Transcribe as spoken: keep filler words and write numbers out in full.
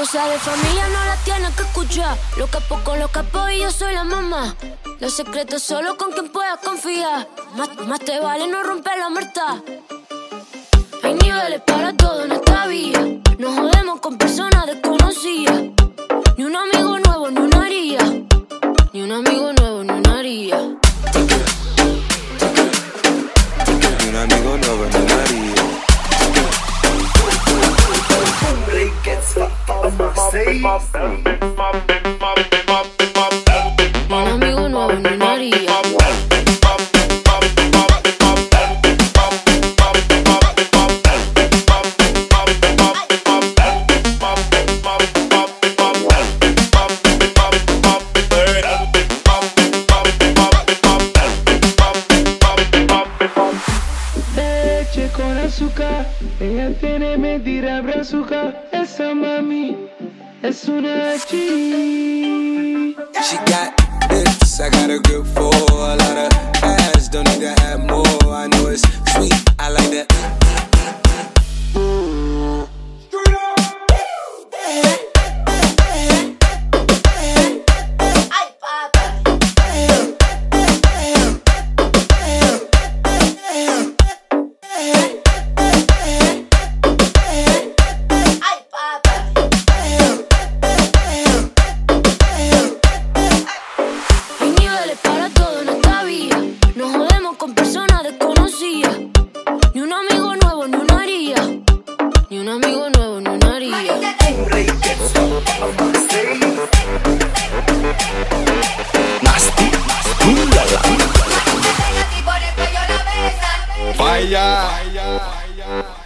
Cosa de familia no la tienes que escuchar. Lo capo con los capos y yo soy la mamá. Los secretos solo con quien puedas confiar. Más, más te vale no romper la muerta. Hay niveles para todo en esta vida. No jodemos con personas desconocidas. Ni un amigo nuevo, ni una haría. Ni un amigo nuevo, ni una haría. Ni un amigo nuevo, ni una haría. Un amigo nuevo, ni una haría. Leche con azúcar, ella tiene mentira brazuca. Esa mami es una G. She got hips, I got a grip for a lot of ass. Don't need to have more. I know it's sweet, I like that. Con personas desconocidas. Ni un amigo nuevo, ni una haría. Ni un amigo nuevo, ni una haría. Nasty, ulala. Vaya.